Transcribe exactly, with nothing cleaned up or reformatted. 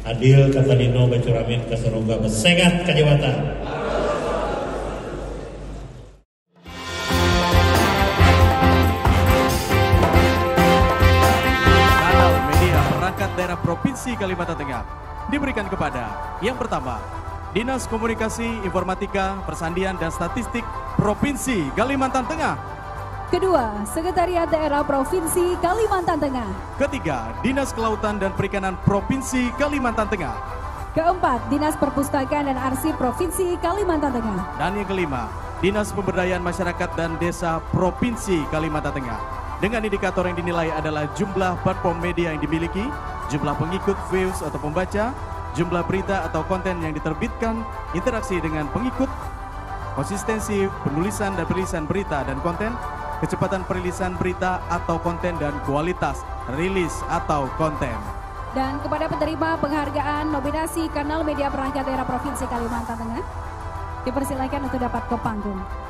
Adil kata Dino Bacuramin Kasaroga Besengat Kajawata. Daerah Provinsi Kalimantan Tengah diberikan kepada yang pertama Dinas Komunikasi Informatika Persandian dan Statistik Provinsi Kalimantan Tengah. Kedua, Sekretariat Daerah Provinsi Kalimantan Tengah. Ketiga, Dinas Kelautan dan Perikanan Provinsi Kalimantan Tengah. Keempat, Dinas Perpustakaan dan Arsip Provinsi Kalimantan Tengah. Dan yang kelima, Dinas Pemberdayaan Masyarakat dan Desa Provinsi Kalimantan Tengah. Dengan indikator yang dinilai adalah jumlah platform media yang dimiliki, jumlah pengikut views atau pembaca, jumlah berita atau konten yang diterbitkan, interaksi dengan pengikut, konsistensi penulisan dan perilisan berita dan konten, kecepatan perilisan berita atau konten, dan kualitas rilis atau konten. Dan kepada penerima penghargaan nominasi Kanal Media Perangkat Daerah Provinsi Kalimantan Tengah, dipersilakan untuk dapat ke panggung.